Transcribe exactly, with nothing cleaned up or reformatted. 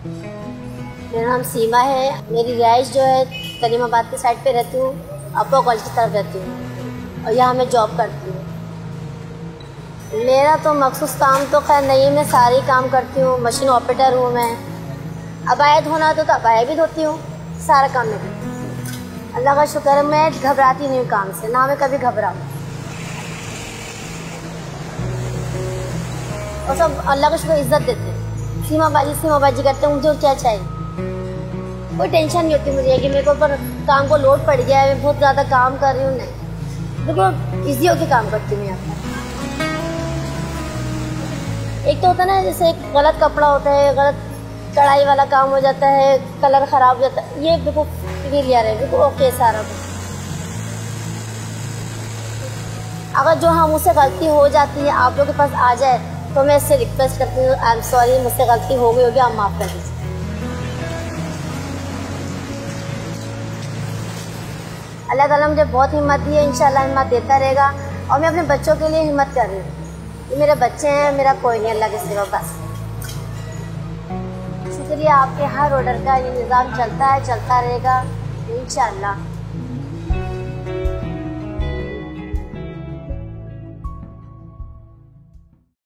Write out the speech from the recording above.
मेरा नाम सीमा है। मेरी रिहाइश जो है करीमाबाद की साइड पे रहती हूँ, अप्पा कॉलेज की तरफ रहती हूँ और यहाँ मैं जॉब करती हूँ। मेरा तो मखसूस काम तो खैर नहीं है, मैं सारे काम करती हूँ। मशीन ऑपरेटर हूँ मैं। अबाया धोना तो, तो अबाया भी धोती हूँ, सारा काम मैं करती हूँ। अल्लाह का शुक्र है, मैं घबराती नहीं हूँ काम से, ना मैं कभी घबराऊँ। और सब अल्लाह का शुक्र इज्जत देते हैं, सीमा बाजी सीमा बाजी करते हैं। मुझे क्या चाहिए, कोई टेंशन नहीं होती मुझे कि मेरे को ऊपर काम को लोड पड़ गया है, मैं बहुत ज़्यादा काम कर रही हूँ। नहीं, बिल्कुल ईजी होकर काम करती हूँ यहाँ पर। एक तो होता है ना, जैसे एक गलत कपड़ा होता है, गलत कढ़ाई वाला काम हो जाता है, कलर ख़राब हो जाता है, ये बिल्कुल क्लियर है, बिल्कुल ओके सारा कुछ। अगर जो हाँ मुझसे गलती हो जाती है आप लोगों के पास आ जाए तो मैं इससे रिक्वेस्ट करती हूँ, आई एम सॉरी, मुझसे गलती हो गई होगी, आप माफ़ कर दीजिए। अल्लाह ताला मुझे बहुत हिम्मत दी है, इंशाल्लाह हिम्मत देता रहेगा। और मैं अपने बच्चों के लिए हिम्मत कर रही हूँ। ये मेरे बच्चे हैं, मेरा कोई नहीं अल्लाह के सिवा बस। शुक्रिया, आपके हर ऑर्डर का ये निज़ाम चलता है, चलता रहेगा इंशाल्लाह।